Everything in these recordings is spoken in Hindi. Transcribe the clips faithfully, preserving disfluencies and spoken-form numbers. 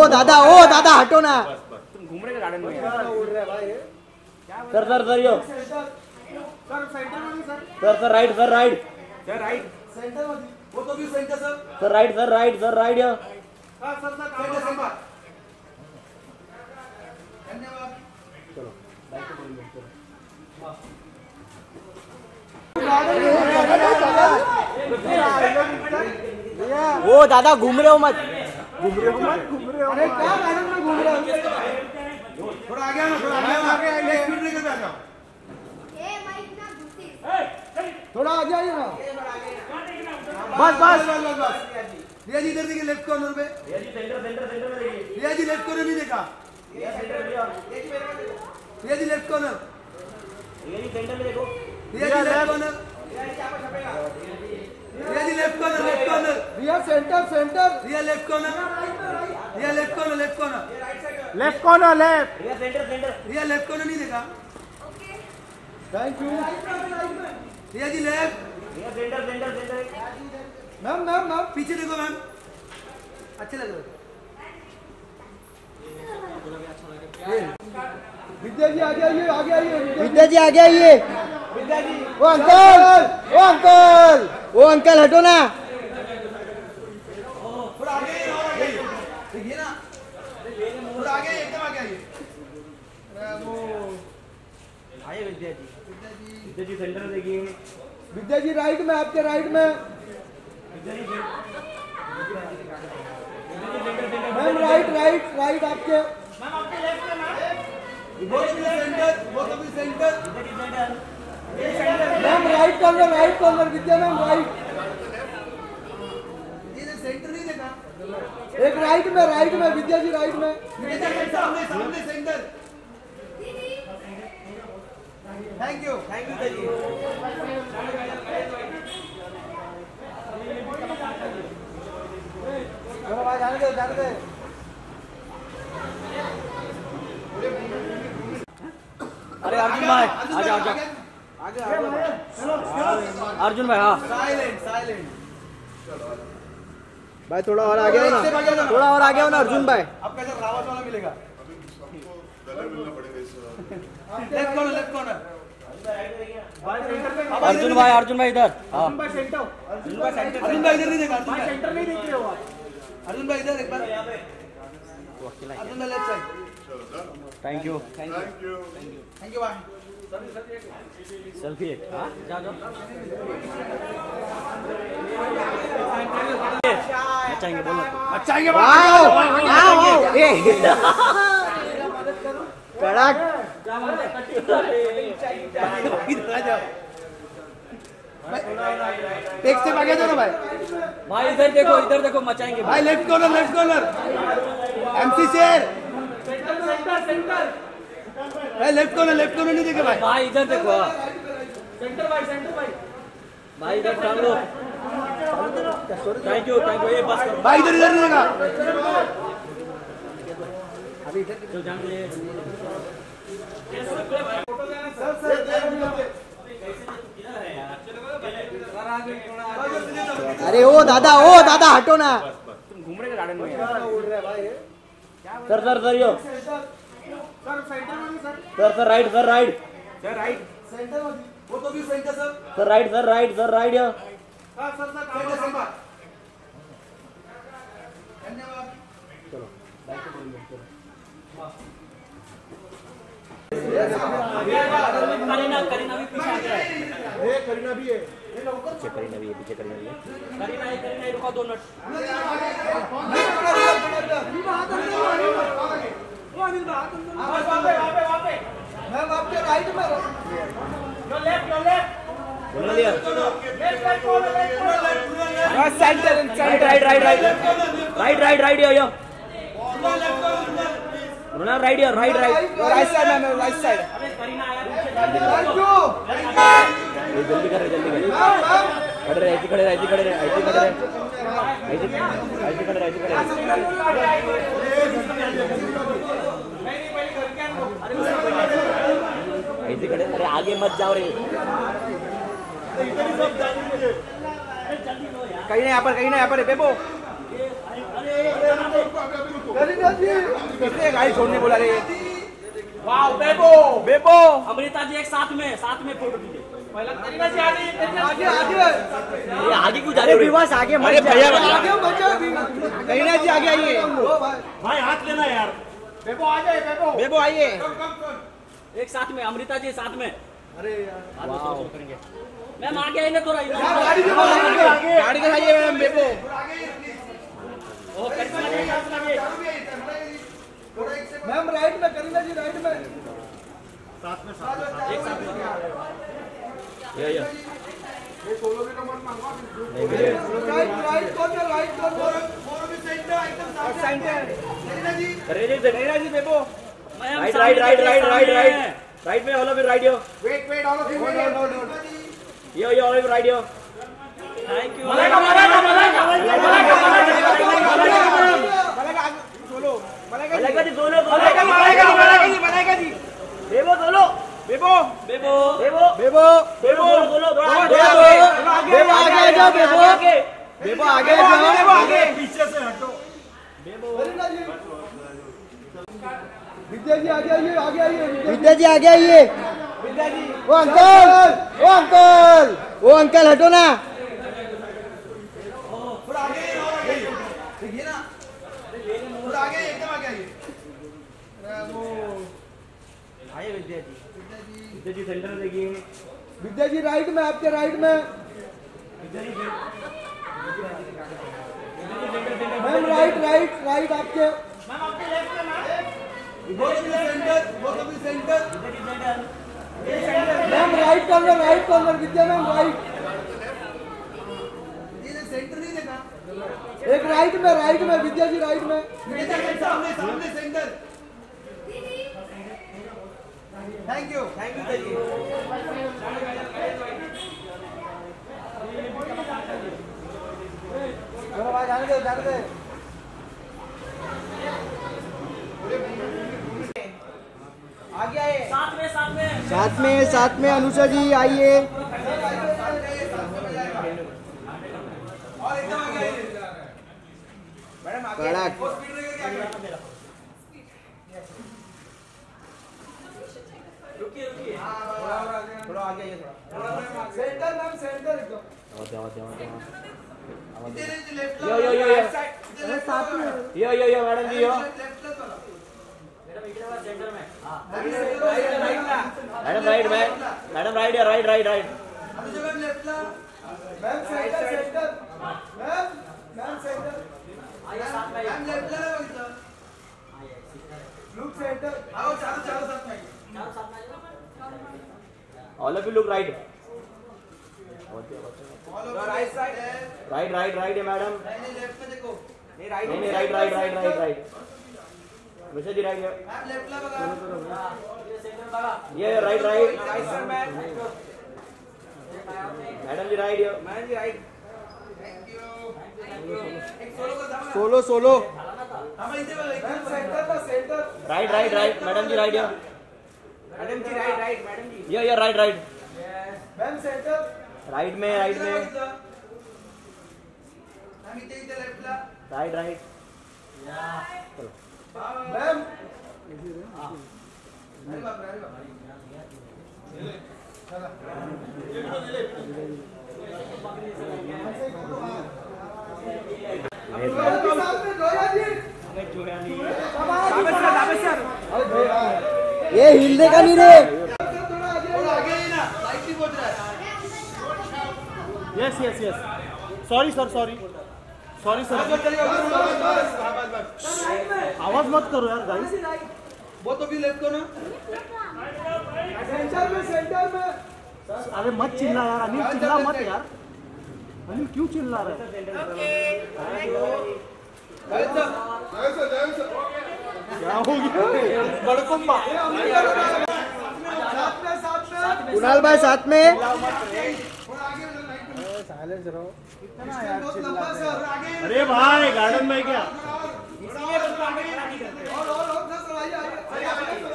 दादा ओ दादा हटो ना, तुम घूम रहे गार्डन में। Sir sir sir yo sir sir right sir right sir right centre मध्ये वो तो भी centre sir sir right sir right sir right yo हां सर सर सेंटर सेंटर धन्यवाद। चलो बाइक को बोलिए चलो वो दादा घूम रहे हो मत, घूम रहे हो मत घूम रहे हो अरे क्या गार्डन में घूम रहे हो, थोड़ा आगे आओ थोड़ा आगे आगे आगे स्पीड ब्रेकर पे आ जाओ, ए माइक ना घुसी थोड़ा आगे आइए ना, बस बस बस। रिया जी इधर देखिए लेफ्ट कॉर्नर पे, Riya ji centre centre centre में देखिए, रिया जी लेफ्ट कॉर्नर नहीं देखा, Riya centre Riya Riya ji left corner, Riya ji centre में देखो, Riya ji left corner, Riya ji left corner left corner, Riya centre centre, Riya left corner, Riya left corner left corner left corner left, Riya centre centre, Riya left corner नहीं देखा, thank you. Riya ji left, Riya centre centre centre, ma'am ma'am ma'am पीछे देखो मैम, अच्छे लग रहे। विद्या जी आगे आइए आगे आइए, विद्या जी आगे आइए, विद्या जी ओ अंकल ओ अंकल ओ अंकल हटो ना, थोड़ा आगे देखिए ना, थोड़ा आगे एकदम आगे आइए, वो आइए विद्या जी, विद्या जी सेंटर में देखिए, विद्या जी राइट में, आपके राइट में मैम, राइट राइट राइट आपके, मैम आपके लेफ्ट में मैम, वो तो भी सेंटर वो तो भी centre, ma'am right corner right corner Vidya ma'am right, ये सेंटर नहीं देखा, एक राइट में राइट में विद्या जी राइट में, सामने सामने centre, thank you thank you ji. जाने दे जाने दे, अरे अर्जुन भाई आजा आजा, आगे अर्जुन भाई हाँ साइलेंट साइलेंट, भाई थोड़ा और आगे हो ना, थोड़ा और आगे हो ना अर्जुन भाई, आपका जब रावत वाला मिलेगा, left corner left corner, Arjun भाई अर्जुन भाई इधर, हाँ अर्जुन भाई सेंटर, अर्जुन भाई सेंटर, अर्जुन भाई इधर नहीं देखा, अर्जुन भाई सेंटर नहीं देख रहे हो आप, अर्जुन भाई इधर एक बार, अर्जुन भाई left side, thank you thank you thank you भाई, सेल्फी हाँ जा जाओ, मचाएंगे बोलो मचाएंगे वाओ वाओ ए कड़क, इधर आ जाओ एक से आगे जाओ ना भाई, भाई इधर देखो इधर देखो मचाएंगे भाई left corner left corner, MC Sher भाई लेफ्ट कॉर्नर लेफ्ट कॉर्नर नहीं देखे भाई, भाई इधर देखो हाँ सेंटर भाई सेंटर भाई, भाई इधर टांग लो, थैंक यू थैंक यू, ये बस करो भाई इधर इधर नहीं देखा, जो जान ले अरे ओ दादा ओ दादा हटो ना, तुम घूम रहे गार्डन में। Sir sir sir yo sir sir right sir right sir right centre मध्ये वो तो भी centre sir, sir right sir right sir right yo हां सर सर सेंटर सेंटर, धन्यवाद। चलो बाइक को बोलिए चलो, करीना करीना भी पीछे आ गया है, ये करीना भी है, पीछे करीना भी है, पीछे करीना भी है, करीना है करीना है, रुको दो मिनट, मैम आपके राइट में, योर लेफ्ट योर लेफ्ट, बोल दिया centre right right right right right right right yo yo रोना right yo right right right side ma'am right side, thank you जल्दी कर जल्दी कर, खड़े रहे ऐसे खड़े रहे ऐसे खड़े रहे ऐसे खड़े रहे ऐसे ऐसे खड़े रहे ऐसे खड़े ऐसे खड़े, अरे आगे मत जाओ रे, कहीं ना यहाँ पर कहीं ना यहाँ पर बेबो करीना जी कितने गाड़ी छोड़ने बोला रे वाओ बेबो बेबो अमृता जी एक साथ में साथ में फोटो खींचे पहला करीना जी आगे आगे आगे ये आगे क्यों जा रहे हो विवास आगे अरे भैया आगे बचा भी करीना जी आगे आइए ओ भाई भाई हाथ लेना यार बेबो आ जाए बेबो बेबो आइए एक साथ में अमृता जी साथ में अरे यार वाओ करेंगे मैम आगे आइए थोड़ा गाड़ी भी आगे गाड़ी दिखाइए मैडम बेबो ओ करिश्मा जी हाथ लगे मैम राइट में करीना जी राइट में एक साथ में ये ये right right corner right corner करेंगे Kareena ji Bebo ma'am right right right right right right right में all of right yo wait wait all of you wait yo yo all of right yo thank you Malaika Malaika Malaika Malaika solo Malaika ji solo Malaika Malaika Malaika ji Malaika ji Bebo solo Bebo Bebo Bebo Bebo Bebo solo थोड़ा बेबो बेबो आगे आ जाओ बेबो बेबो आगे आ जाओ बेबो आगे पीछे से हटो बेबो करीना जी विद्या जी आगे आइए आगे आइए विद्या जी आगे आइए विद्या जी वो अंकल वो अंकल वो अंकल हटो ना थोड़ा आगे देखिए ना थोड़ा आगे एकदम आगे आइए वो आइए विद्या जी विद्या जी सेंटर देखिए विद्या जी राइट में आपके राइट में मैम राइट राइट राइट आपके ma'am right corner right corner Vidya ma'am right centre नहीं देखा एक राइट में राइट में विद्या जी राइट में सामने सामने centre thank you thank you ji चलो भाई जाने दे जाने दे आगे आए साथ में साथ में साथ में साथ में अनुषा जी आइए और एकदम आगे आइए मैडम आगे कड़क वो स्पीड रहेगा आगे रुकिए रुकिए थोड़ा आगे आइए थोड़ा सेंटर मैम सेंटर एकदम आवाज आवाज आवाज लेफ्ट यो यो यो यो साथ में yo yo yo madam ji yo left वाला मैडम इधर वाला सेंटर में हां राइट मैडम राइट में मैडम राइट या राइट राइट राइट जगह लेफ्ट ला ma'am centre centre ma'am ma'am centre आइए साथ में मैम लेफ्ट ला बघितलं लुक सेंटर आओ चालू चालू साथ में चार साथ में all of you look right right side है राइट राइट राइट है मैडम नहीं लेफ्ट में देखो नहीं राइट नहीं नहीं right right right right right Anusha ji right ma'am left ला बघा ये सेंटर बघा ये right right right sir ma'am madam ji right yo ma'am ji right thank you एक सोलो को थांबा सोलो सोलो थांबा इथे बघा एकदम सेंटर ला centre right right right madam ji right yo madam ji right right madam ji yo yo right right ma'am centre right में राइट में हम इथे इथे लेफ्ट ला राइट राइट मैम अरे बाप रे अरे बाप ये हिलने का नहीं रे थोड़ा आगे ही ना लाइट भी पहुंच रहा है yes yes yes sorry sir sorry sorry sir आवाज मत करो यार गाइस वो तो भी लेफ्ट को ना सेंटर में सेंटर में अरे मत चिल्ला यार अनिल चिल्ला मत यार अनिल क्यों चिल्ला रहा है क्या हो गया बड़कुम्बा साथ में साथ में कुणाल भाई साथ में साइलेंस रहो कितना यार बहुत लंबा सर आगे अरे भाई गार्डन में क्या इसीलिए उसको आगे खड़ा नहीं करते और और और सर आइए आइए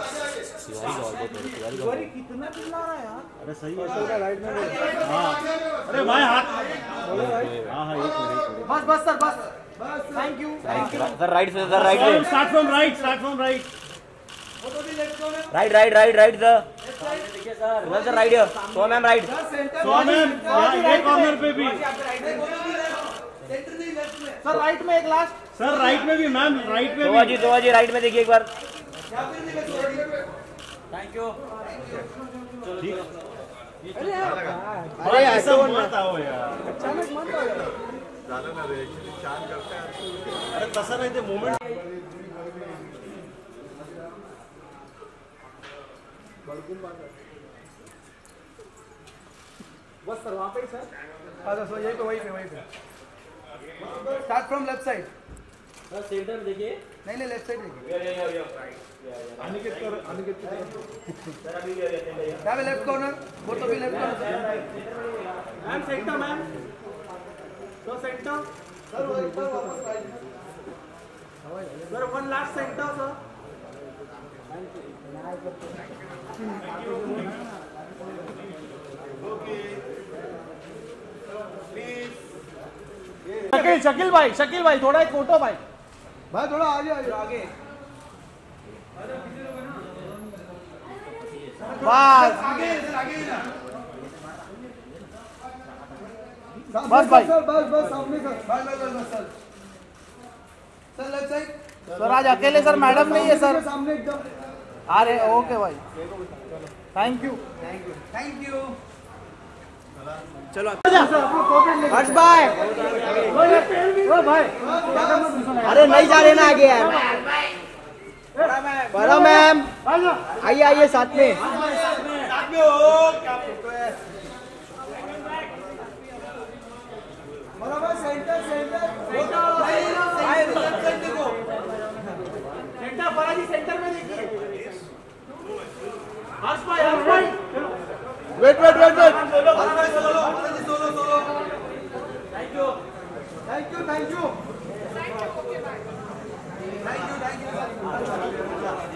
तिवारी कितना चिल्ला रहा है यार अरे सही है राइट में हाँ अरे भाई हाथ हाँ हाँ एक मिनट बस बस सर बस थैंक यू सर राइट से सर राइट से start from right start from right right right right right sir sir sir right so ma'am right so ma'am ये कॉर्नर पे भी सर राइट में एक लास्ट सर राइट में भी मैम राइट में सोहा भी जी सोहा जी राइट में देखिए एक बार थैंक यू अरे ऐसा मत आओ यार अचानक मत आओ झालं ना रे ऍक्च्युली छान करताय अरे तसं नाही ते मोमेंट बस सर वहाँ पे ही सर हाँ सर यही पे वही पे वही पे start from left side sir centre में देखिए नहीं नहीं लेफ्ट साइड देखिए अनिकेत कर अनिकेत क्या है लेफ्ट कॉर्नर वो तो भी left corner ma'am centre ma'am तो सेंटर सर वो एक बार वापस right sir one last centre sir Shakeel Shakeel भाई शकील भाई थोड़ा एक फोटो भाई भाई थोड़ा आगे आगे आगे बस आगे इधर आगे ही ना बस भाई। सर बस बस सामने सर बस बस बस sir sir left side sir आज अकेले सर मैडम नहीं है सर सामने एकदम अरे ओके भाई thank you thank you thank you Harsh भाई ओ भाई अरे नहीं जा रहे ना आगे यार बड़ा मैम आइए आइए साथ में साथ में हो क्या फोटो है बराबर सेंटर सेंटर सेंटर फराजी सेंटर में देखिए हर्ष भाई हर्ष भाई wait wait wait wait solo solo thank you thank you thank you thank you thank you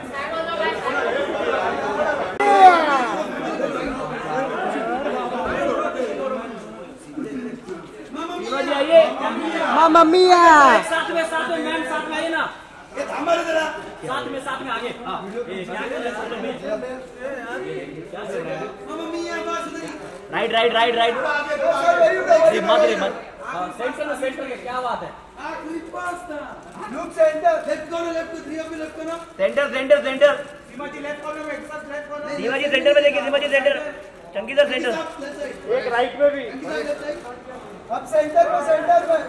आइए मम्मी साथ में साथ में मैम साथ में आइए ना ये थांबा रे जरा साथ में साथ में आगे हाँ ये क्या कर रहे हैं साथ में क्या कर रहे हैं मम्मी ये बस नहीं right right right right sir very good अरे मत रे मत हाँ, सेंटर में सेंटर में क्या बात है look centre left corner left three of left corner centre centre centre Seemaji left corner में first left corner Seema ji centre में देखिए Seema ji centre Chunky sir centre एक राइट में भी अब सेंटर में सेंटर में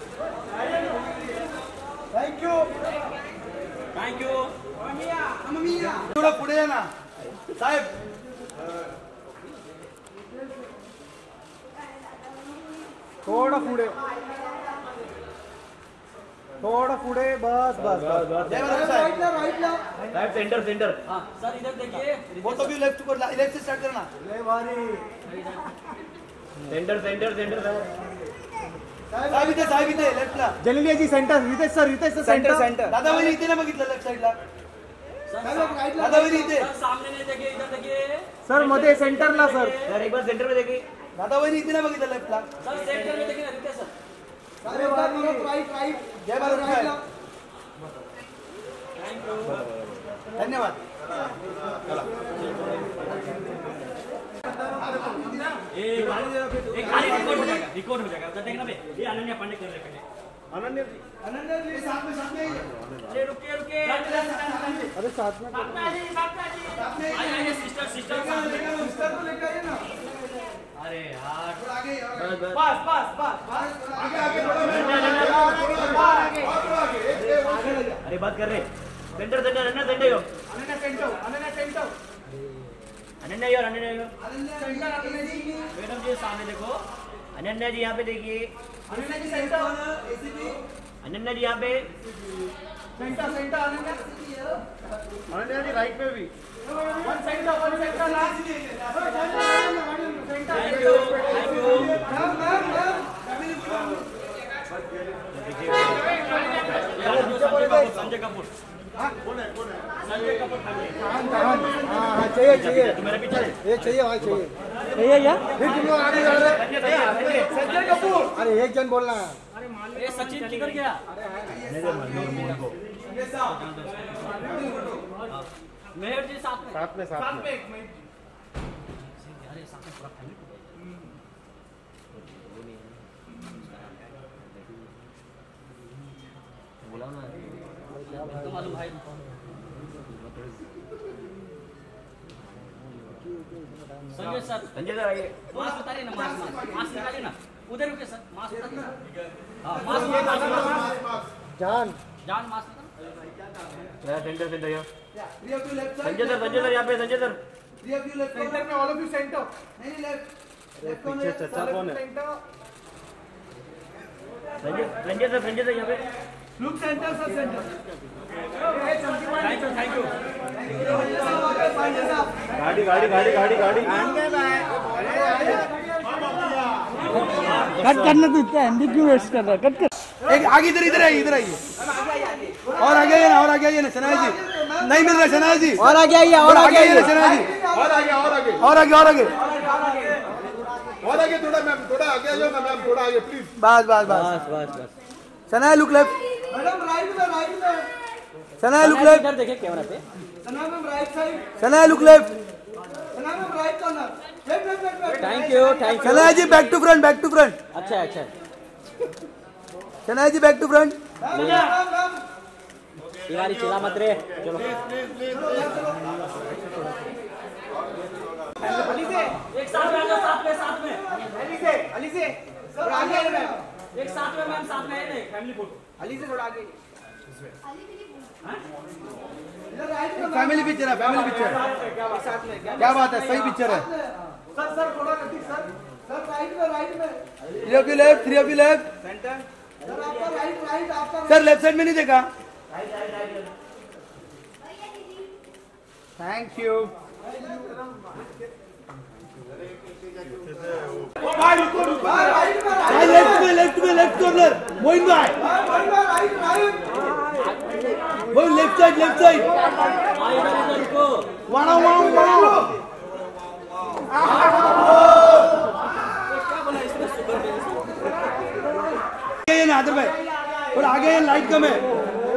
थैंक यू थैंक यू मम्मिया थोड़ा पुढे या ना साहेब थोड़ा पुढे थोड़ा पुढे बस बस बस राइट ला राइट ला राइट सेंटर सेंटर हाँ सर इधर देखिए वो तो भी लेफ्ट को लेफ्ट से स्टार्ट करना ले भारी सेंटर सेंटर सेंटर साहेब इथे साहेब इथे लेफ्ट ला जलिलिया जी center Ritesh sir Ritesh sir center center दादा वहिनी इथे ना बघितलं लेफ्ट साइड ला सर राइट ला दादा वहिनी इथे सर सामने नहीं देखिए इधर देखिए सर मध्ये सेंटरला सर सर एक बार सेंटर में देखिए दादा वहिनी इथे ना बघितलं लेफ्ट ला सर सेंटर में देखिए ना रितेश सर अरे भारी राइट राइट जय भारत राइट ला थैंक यू धन्यवाद एक एक खाली रिकॉर्ड हो जाएगा रिकॉर्ड हो जाएगा उधर देखना बे ये अनन्या पांडे कर रहे हैं अनन्या अनन्या जी साथ में साथ में अरे रुकिए रुकिए अरे साथ में साथ में आ जाइए साथ में आ जाइए आइए आइए सिस्टर सिस्टर साथ में उसका तो लेकर आइए ना अरे यार थोड़ा आगे बस बस बस आगे आगे थोड़ा आगे आगे अरे बात कर रहे सेंटर सेंटर अनन्या सेंटर यो अनन्या सेंटर अनन्या सेंटर अनन्या यो अनन्या यो अनन्या सेंटर अनन्या जी मैडम जी सामने देखो अनन्या जी यहाँ पे देखिए अनन्या जी सेंटर एसीपी अनन्या जी यहाँ पे center center Ananya Ananya ji right में भी one center one center last center thank you thank you ma'am ma'am ma'am Sanjay Kapoor Sanjay Kapoor हाँ चाहिए चाहिए मेरा पीछे ये चाहिए भाई चाहिए चाहिए क्या फिर तुम लोग आगे जा रहे संजय संजय कपूर अरे एक जन बोलना है ये सचिन किधर गया? मेहर जी साथ में साथ में साथ में अरे साथ में पूरा फैमिली बोला ना तो मालूम भाई संजय सर संजय सर आइए मास्क उतारिए ना मास्क मास्क मास्क निकालिए ना उधर रुके सर मास्क उतारिए हाँ मास्क जान जान मास्क निकाल यार सेंटर सेंटर यार Three of you left side. Sanjay sir Sanjay sir यहाँ पे Sanjay sir Three of you left corner. Center में ऑल ऑफ यू सेंटर नहीं नहीं left. Left corner. पीछे चचा कौन है संजय संजय सर संजय सर यहाँ पे Look center sir center. Thank you thank you गाड़ी गाड़ी गाड़ी गाड़ी गाड़ी कट करना तो इतना एंडी क्यों वेस्ट कर रहा है कट कर एक आगे इधर इधर आइए इधर आइए और आगे आइए ना और आगे आइए ना शनाया जी नहीं मिल रहा शनाया जी और आगे आइए और आगे आइए आइए ना शनाया जी और आगे और आगे और आगे और आगे और आगे थोड़ा मैम थोड़ा आगे आ जाओ ना मैम थोड़ा आगे प्लीज बस बस बस बस बस बस Shanaya look left madam right में राइट में शनाया लुक लेफ्ट इधर देखे कैमरा पे Shanaya ma'am right side Shanaya look left Shanaya ma'am right corner left left left thank you thank you Shanaya ji back to front back to front अच्छा अच्छा Shanaya ji back to front Tiwari चिल्ला मत रे चलो एक साथ में आ जाओ साथ में साथ में अली से अली से थोड़ा आगे आइए मैम एक साथ में मैम साथ में है नहीं फैमिली फोटो अली से थोड़ा आगे फैमिली पिक्चर है फैमिली पिक्चर क्या बात है सही पिक्चर है सर सर थोड़ा नजदीक सर सर राइट में राइट में three of you left three of you left center sir आपका राइट राइट आपका सर लेफ्ट साइड में नहीं देखा थैंक यू लेफ्ट में लेफ्ट में लेफ्ट कॉर्नर मोइन भाई राइट राइट वो लेफ्ट साइड लेफ्ट साइड वाड़ा वाड़ा वाड़ा ये ना आदर भाई और आगे लाइट कम है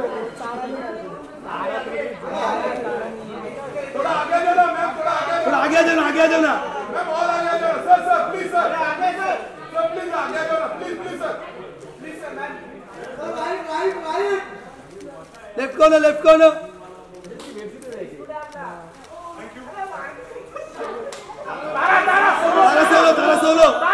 थोड़ा आगे जाओ ना मैम थोड़ा आगे थोड़ा आगे आ जाओ ना आगे आ जाओ ना मैम और आगे आ जाओ सर सर प्लीज सर आगे सर सर प्लीज आगे आ जाओ ना please please sir please sir ma'am right right right left corner left corner Tara solo Tara solo